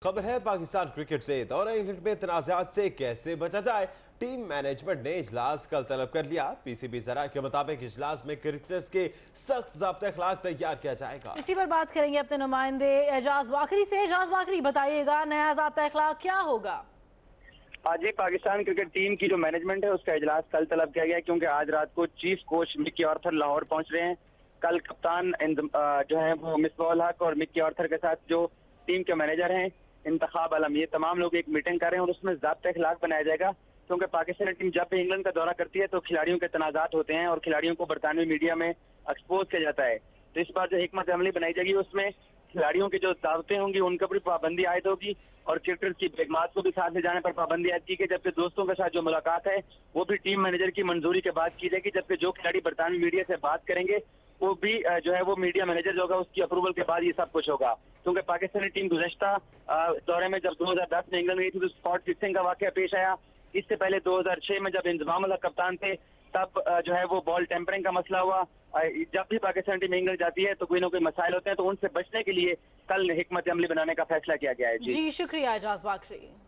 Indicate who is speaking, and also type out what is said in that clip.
Speaker 1: खबर है पाकिस्तान क्रिकेट से। दौरे इंग्लैंड में तनाज़ात से कैसे बचा जाए, टीम मैनेजमेंट ने इजलास कल तलब कर लिया। पीसीबी जरा के मुताबिक इजलास में क्रिकेटर्स के सख्त ज़ाब्ते अखलाक तैयार किया जाएगा।
Speaker 2: इसी पर बात करेंगे अपने नुमाइंदे एजाज बाकरी से। एजाज बाकरी, बताइएगा नया ज़ाब्ता अखलाक क्या होगा?
Speaker 3: आज पाकिस्तान क्रिकेट टीम की जो मैनेजमेंट है उसका इजलास कल तलब किया गया, क्योंकि आज रात को chief coach Mickey Arthur Lahore पहुंच रहे हैं। कल कप्तान जो है वो मिसबाहुल हक और मिकी ऑर्थर के साथ जो टीम के मैनेजर हैं इंतखाब आलम, ये तमाम लोग एक मीटिंग कर रहे हैं और उसमें ज़ाब्ता अखलाक बनाया जाएगा। क्योंकि पाकिस्तानी टीम जब भी इंग्लैंड का दौरा करती है तो खिलाड़ियों के तनाज़ात होते हैं और खिलाड़ियों को बरतानवी मीडिया में एक्सपोज किया जाता है। तो इस बार जो हिकमत अमली बनाई जाएगी उसमें खिलाड़ियों की जो दावतें होंगी उनके ऊपर पाबंदी आयद होगी और क्रिकेटर्स की बेगमात को भी साथ ले जाने पर पाबंदी आयद की गई, जबकि दोस्तों के साथ जो मुलाकात है वो भी टीम मैनेजर की मंजूरी के बाद की जाएगी। जबकि जो खिलाड़ी बरतानवी मीडिया से बात करेंगे वो भी जो है वो मीडिया मैनेजर जो होगा उसकी अप्रूवल के बाद ये सब कुछ होगा। क्योंकि पाकिस्तानी टीम गुज़श्ता दौरे में जब 2010 में इंग्लैंड गई थी तो स्पॉट फिक्सिंग का वाकया पेश आया। इससे पहले 2006 में जब इंजमामुल हक कप्तान थे तब जो है वो बॉल टेम्परिंग का मसला हुआ। जब भी पाकिस्तान टीम इंग्लैंड जाती है तो कोई ना कोई मसाइल होते हैं, तो उनसे बचने के लिए कल हिकमत अमली बनाने का फैसला किया गया है।
Speaker 2: जी शुक्रिया एजाज बाकरी।